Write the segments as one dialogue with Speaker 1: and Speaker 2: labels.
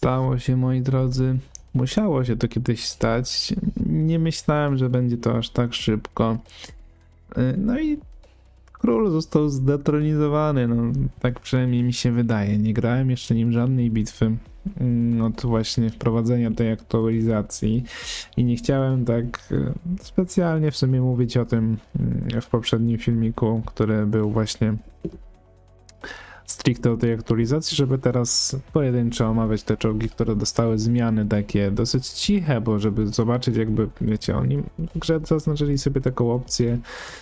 Speaker 1: stało się, moi drodzy. Musiało się to kiedyś stać. Nie myślałem, że będzie to aż tak szybko. No i król został zdetronizowany, no tak przynajmniej mi się wydaje. Nie grałem jeszcze nim żadnej bitwy od właśnie wprowadzenia tej aktualizacji i nie chciałem tak specjalnie w sumie mówić o tym w poprzednim filmiku, który był właśnie stricte o tej aktualizacji, żeby teraz pojedynczo omawiać te czołgi, które dostały zmiany takie dosyć ciche, bo żeby zobaczyć jakby, wiecie, oni w grze zaznaczyli sobie taką opcję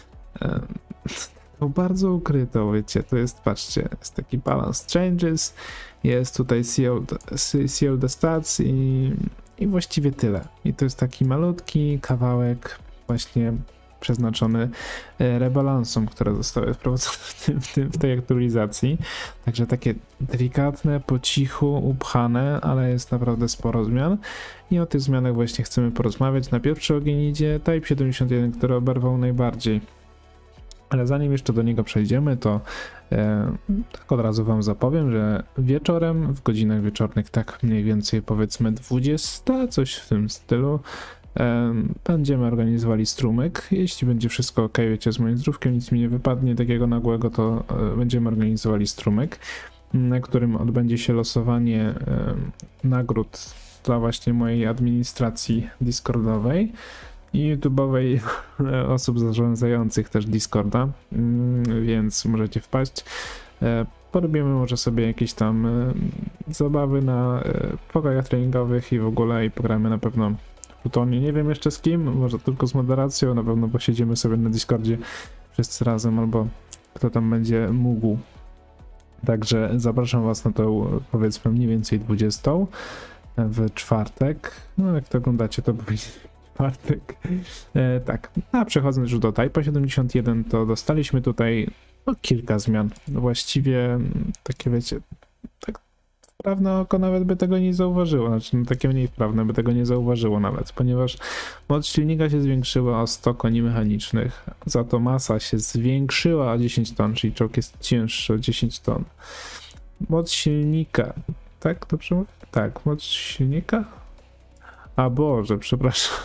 Speaker 1: bardzo ukrytą, wiecie, to jest, patrzcie, jest taki balance changes, jest tutaj seal the stats i właściwie tyle. I to jest taki malutki kawałek właśnie przeznaczony rebalansom, które zostały wprowadzone w tej aktualizacji. Także takie delikatne, po cichu, upchane, ale jest naprawdę sporo zmian. I o tych zmianach właśnie chcemy porozmawiać. Na pierwszy ogień idzie Type 71, który oberwał najbardziej. Ale zanim jeszcze do niego przejdziemy, to tak od razu wam zapowiem, że wieczorem, w godzinach wieczornych, tak mniej więcej powiedzmy 20, coś w tym stylu, będziemy organizowali strumyk. Jeśli będzie wszystko ok, wiecie, z moim zdrówkiem, nic mi nie wypadnie takiego nagłego, to będziemy organizowali strumyk, na którym odbędzie się losowanie nagród dla właśnie mojej administracji Discordowej i YouTube'owej osób zarządzających też Discorda, więc możecie wpaść. Porobimy może sobie jakieś tam zabawy na pokojach treningowych i w ogóle, i pogramy na pewno w Plutonie. Nie wiem jeszcze z kim, może tylko z moderacją, na pewno posiedzimy sobie na Discordzie wszyscy razem, albo kto tam będzie mógł. Także zapraszam was na tą, powiedzmy, mniej więcej 20 w czwartek. No jak to oglądacie, to powiedzmy czwartek. Tak, a przechodząc już do Type 71, to dostaliśmy tutaj kilka zmian. Właściwie takie, wiecie, tak wprawne oko nawet by tego nie zauważyło, znaczy no, takie mniej wprawne by tego nie zauważyło nawet, ponieważ moc silnika się zwiększyła o 100 koni mechanicznych, za to masa się zwiększyła o 10 ton, czyli czołg jest cięższy o 10 ton. Moc silnika, tak? Dobrze mówię? Tak, moc silnika? A Boże, przepraszam.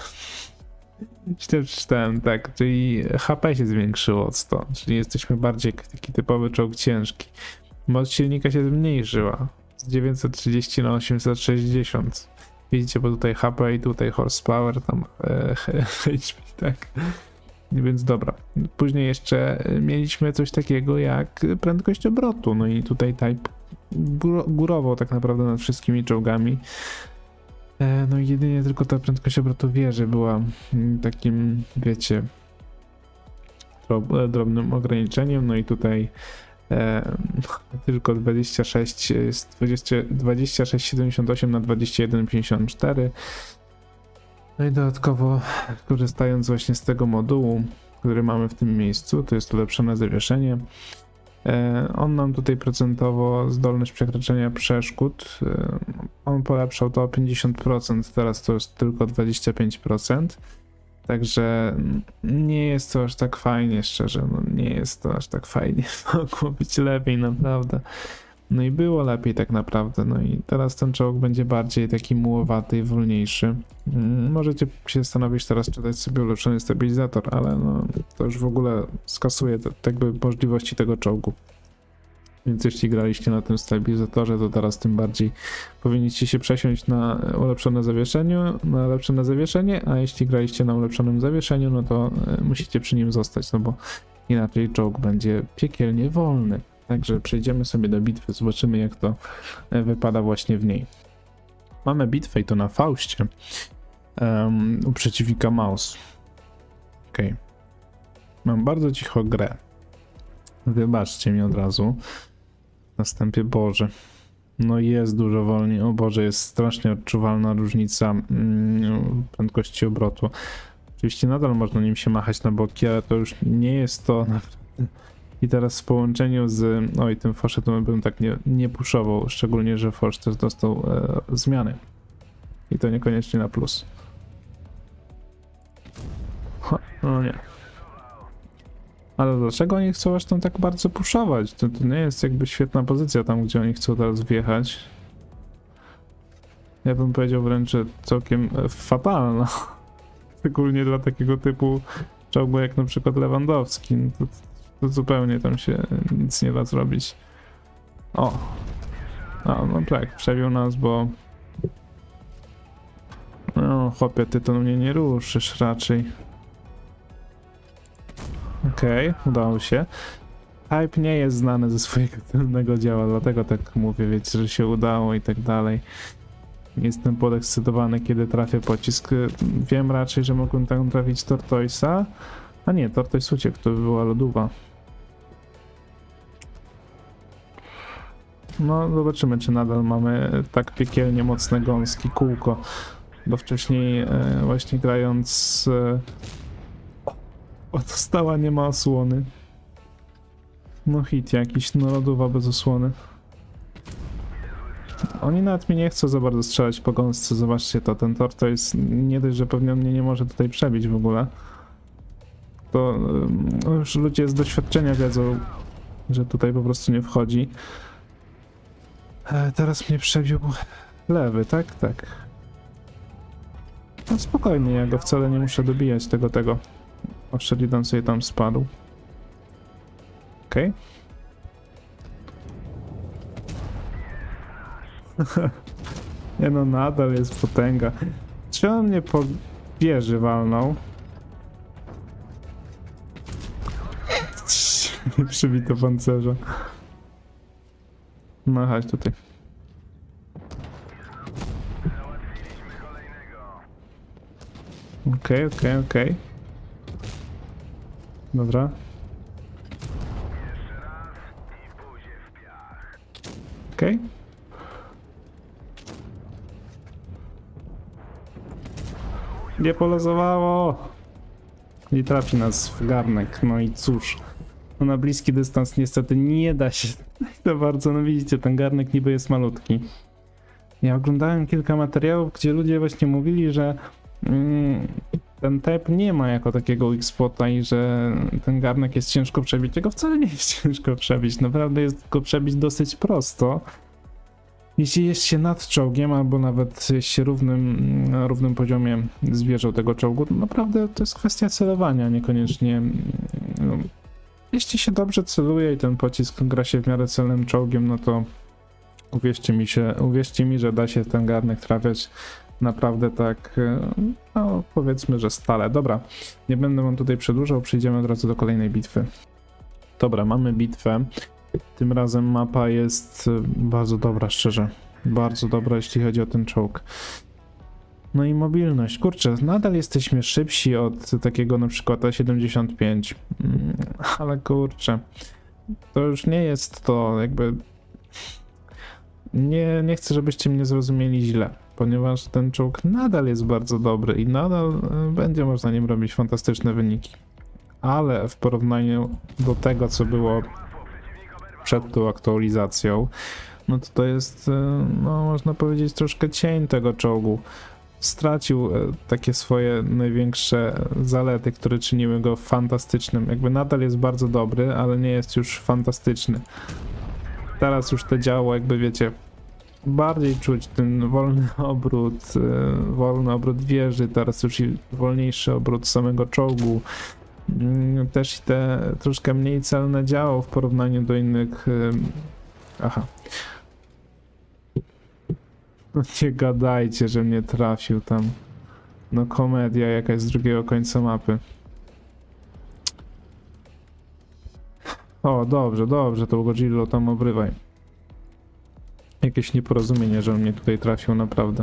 Speaker 1: Źle przeczytałem, tak, czyli HP się zwiększyło o 100, czyli jesteśmy bardziej taki typowy czołg ciężki. Moc silnika się zmniejszyła z 930 na 860. Widzicie, bo tutaj HP i tutaj horsepower, tam HP, tak. Więc dobra. Później jeszcze mieliśmy coś takiego jak prędkość obrotu, no i tutaj Type górował tak naprawdę nad wszystkimi czołgami. No i jedynie tylko ta prędkość obrotu wieży była takim, wiecie, drobnym ograniczeniem, no i tutaj tylko 26 jest 26,78 na 21,54. No i dodatkowo, korzystając właśnie z tego modułu, który mamy w tym miejscu, to jest ulepszone zawieszenie. On nam tutaj procentowo zdolność przekraczania przeszkód, on polepszał to o 50%, teraz to jest tylko 25%, także nie jest to aż tak fajnie, szczerze, no nie jest to aż tak fajnie, mogło być lepiej naprawdę, no i było lepiej tak naprawdę, no i teraz ten czołg będzie bardziej taki mułowaty i wolniejszy. Możecie się zastanowić teraz, czy dać sobie ulepszony stabilizator, ale no to już w ogóle skasuje jakby możliwości tego czołgu. Więc jeśli graliście na tym stabilizatorze, to teraz tym bardziej powinniście się przesiąść na ulepszone zawieszenie, a jeśli graliście na ulepszonym zawieszeniu, no to musicie przy nim zostać, no bo inaczej czołg będzie piekielnie wolny. Także przejdziemy sobie do bitwy, zobaczymy jak to wypada właśnie w niej. Mamy bitwę i to na Faustie u przeciwnika Maus. Ok. Mam bardzo cicho grę. Wybaczcie mi od razu. Na wstępie, Boże. No jest dużo wolniej. O Boże, jest strasznie odczuwalna różnica prędkości obrotu. Oczywiście nadal można nim się machać na boki, ale to już nie jest to naprawdę. I teraz w połączeniu z... Oj, tym Fosze to bym tak nie puszował, szczególnie, że Fosz też dostał zmiany. I to niekoniecznie na plus. No nie. Ale dlaczego oni chcą aż tam tak bardzo puszować? To nie jest jakby świetna pozycja tam, gdzie oni chcą teraz wjechać. ja bym powiedział wręcz, że całkiem fatalna. Szczególnie dla takiego typu czołgu jak na przykład Lewandowski. No to zupełnie tam się nic nie da zrobić. O! No tak, przebił nas, bo... No chłopie, ty to mnie nie ruszysz raczej. Okej, udało się. Hype nie jest znany ze swojego tylnego działa, dlatego tak mówię, wiecie, że się udało i tak dalej. Jestem podekscytowany, kiedy trafię pocisk. Wiem raczej, że mogłem tam trafić Tortoisa. A nie, Tortoise uciekł, to by była lodówa. No, zobaczymy, czy nadal mamy tak piekielnie mocne gąski, kółko. Bo wcześniej właśnie grając... O, dostała, nie ma osłony. No hit jakiś, no lodówa bez osłony. Oni nawet mnie nie chcą za bardzo strzelać po gąsce, zobaczcie to, ten Tortoise nie dość, że pewnie mnie nie może tutaj przebić w ogóle. To już ludzie z doświadczenia wiedzą, że tutaj po prostu nie wchodzi. Teraz mnie przebił lewy, tak? Tak. No spokojnie, ja go wcale nie muszę dobijać tego. O, Sheridan sobie tam spadł. Okej. Nie no, nadal jest potęga. Czy on mnie po wieży walnął? Nie przybito pancerza. No chodź tutaj. Okej. Dobra. Okej. Nie polozowało! I trafi nas w garnek, no i cóż. No na bliski dystans niestety nie da się to bardzo, no widzicie, ten garnek niby jest malutki. Ja oglądałem kilka materiałów, gdzie ludzie właśnie mówili, że ten typ nie ma jako takiego X-spota i że ten garnek jest ciężko przebić. Tego wcale nie jest ciężko przebić, naprawdę jest go przebić dosyć prosto. Jeśli jest się nad czołgiem, albo nawet jest się równym poziomie zwierzę tego czołgu, to naprawdę to jest kwestia celowania, niekoniecznie... No, jeśli się dobrze celuje i ten pocisk gra się w miarę celnym czołgiem, no to uwierzcie mi, że da się ten garnek trafiać naprawdę tak, no powiedzmy, że stale. Dobra, nie będę wam tutaj przedłużał, przejdziemy od razu do kolejnej bitwy. Dobra, mamy bitwę. Tym razem mapa jest bardzo dobra, szczerze. Bardzo dobra, jeśli chodzi o ten czołg. No i mobilność. Kurczę, nadal jesteśmy szybsi od takiego na przykład A75. Ale kurczę, to już nie jest to jakby... Nie chcę, żebyście mnie zrozumieli źle, ponieważ ten czołg nadal jest bardzo dobry i nadal będzie można nim robić fantastyczne wyniki. Ale w porównaniu do tego, co było przed tą aktualizacją, no to jest, no można powiedzieć, troszkę cień tego czołgu. Stracił takie swoje największe zalety, które czyniły go fantastycznym. Jakby nadal jest bardzo dobry, ale nie jest już fantastyczny. Teraz już to działo, jakby wiecie, bardziej czuć ten wolny obrót wieży, teraz już i wolniejszy obrót samego czołgu. Też i te troszkę mniej celne działo w porównaniu do innych... Aha. No nie gadajcie, że mnie trafił tam. No komedia jakaś z drugiego końca mapy. O, dobrze, to Godzilla tam obrywaj. Jakieś nieporozumienie, że on mnie tutaj trafił, naprawdę.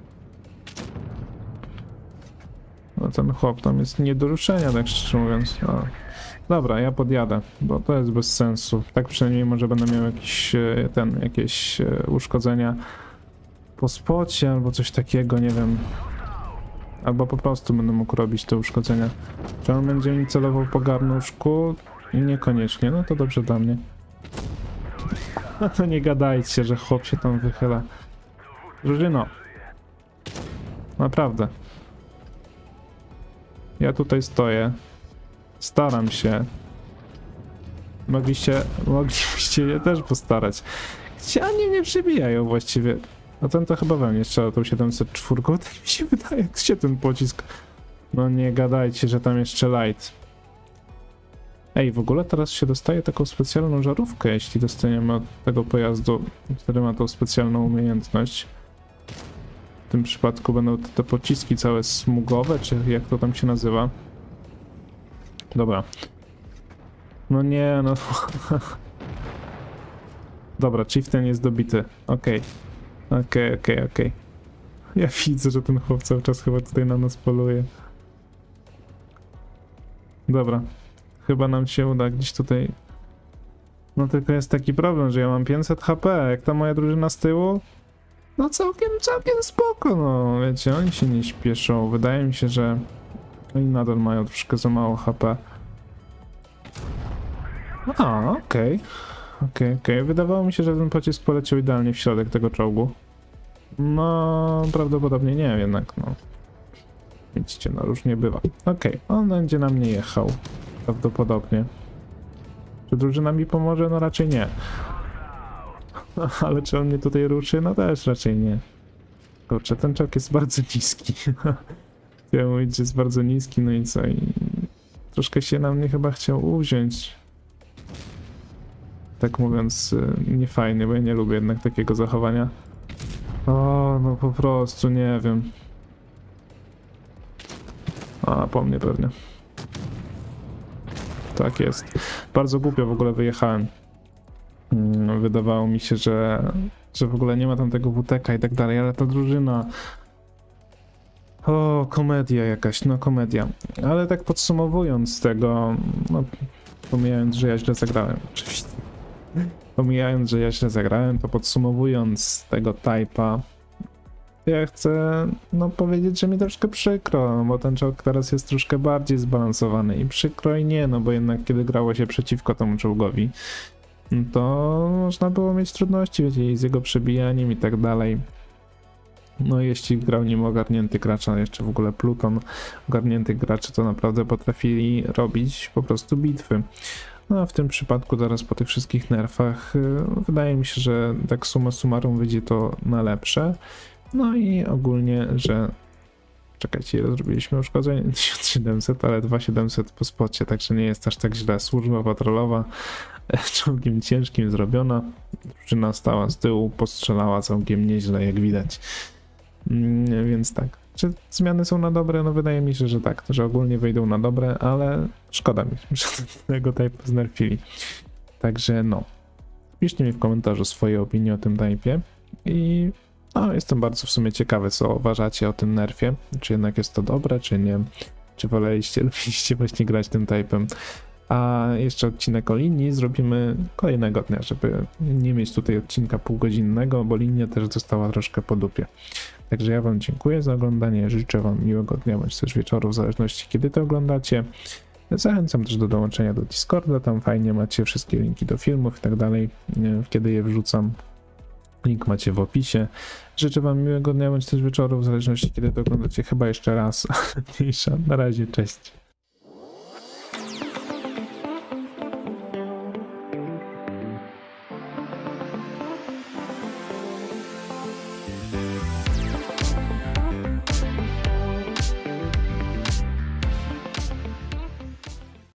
Speaker 1: No ten chłop tam jest nie do ruszenia, tak szczerze mówiąc. O. Dobra, ja podjadę, bo to jest bez sensu. Tak przynajmniej może będę miał jakieś uszkodzenia po spocie albo coś takiego, nie wiem. Albo po prostu będę mógł robić te uszkodzenia. Czy on będzie mi celował po garnuszku? Niekoniecznie, no to dobrze dla mnie. No to nie gadajcie, że chłop się tam wychyla. Drużyno. Naprawdę. Ja tutaj stoję. Staram się. Moglibyście się też postarać. Gdzie oni mnie przebijają właściwie? A ten to chyba we mnie strzelał tą 704, tak mi się wydaje, jak się ten pocisk. No nie gadajcie, że tam jeszcze light. Ej, w ogóle teraz się dostaje taką specjalną żarówkę, jeśli dostaniemy od tego pojazdu, który ma tą specjalną umiejętność. W tym przypadku będą te pociski całe smugowe, czy jak to tam się nazywa. Dobra. No nie, no... Dobra, Chieftain jest dobity. Okej. Okej. Ja widzę, że ten chłop cały czas chyba tutaj na nas poluje. Dobra. Chyba nam się uda gdzieś tutaj... No tylko jest taki problem, że ja mam 500 HP, jak ta moja drużyna z tyłu... No całkiem spoko, no wiecie, oni się nie śpieszą. Wydaje mi się, że oni nadal mają troszkę za mało HP. A, okej. Wydawało mi się, że ten pocisk poleciał idealnie w środek tego czołgu. No, prawdopodobnie nie, jednak no. Widzicie, no różnie bywa. Okej, on będzie na mnie jechał. Prawdopodobnie. Czy drużyna mi pomoże? No raczej nie. Ale czy on mnie tutaj ruszy? No też raczej nie. Kurczę, ten czołg jest bardzo niski. Chciałem mówić, że jest bardzo niski, no i co? I troszkę się na mnie chyba chciał uwziąć. Tak mówiąc, niefajnie, bo ja nie lubię jednak takiego zachowania. O, no po prostu, nie wiem. A, po mnie pewnie. Tak jest. Bardzo głupio w ogóle wyjechałem. Wydawało mi się, że w ogóle nie ma tam tego WTK i tak dalej, ale ta drużyna... O, komedia jakaś, no komedia. Ale tak podsumowując tego, no pomijając, że ja źle zagrałem, oczywiście. Pomijając, że ja źle zagrałem, to podsumowując tego type'a, ja chcę no powiedzieć, że mi troszkę przykro, bo ten czołg teraz jest troszkę bardziej zbalansowany i przykro i nie, no bo jednak kiedy grało się przeciwko temu czołgowi, to można było mieć trudności, wiecie, z jego przebijaniem i tak dalej. No jeśli grał nim ogarnięty gracz, a jeszcze w ogóle Pluton, ogarniętych graczy, to naprawdę potrafili robić po prostu bitwy. No a w tym przypadku teraz po tych wszystkich nerfach wydaje mi się, że tak summa summarum wyjdzie to na lepsze. No i ogólnie, że... Czekajcie, ile zrobiliśmy uszkodzeń? 1700, ale 2700 po spocie, także nie jest aż tak źle. Służba patrolowa czołgiem ciężkim zrobiona. Drużyna stała z tyłu, postrzelała całkiem nieźle, jak widać. Więc tak. Czy zmiany są na dobre? No wydaje mi się, że tak, że ogólnie wyjdą na dobre, ale szkoda mi, że tego typu znerfili. Także no. Piszcie mi w komentarzu swoje opinie o tym typie i no, jestem bardzo w sumie ciekawy, co uważacie o tym nerfie. Czy jednak jest to dobre, czy nie? Czy lubiliście właśnie grać tym typem? A jeszcze odcinek o linii zrobimy kolejnego dnia, żeby nie mieć tutaj odcinka półgodzinnego, bo linia też została troszkę po dupie. Także ja wam dziękuję za oglądanie, życzę wam miłego dnia bądź też wieczoru, w zależności kiedy to oglądacie. Zachęcam też do dołączenia do Discorda, tam fajnie macie wszystkie linki do filmów i tak dalej, kiedy je wrzucam. Link macie w opisie. Życzę wam miłego dnia bądź też wieczoru, w zależności kiedy to oglądacie, chyba jeszcze raz. Na razie, cześć.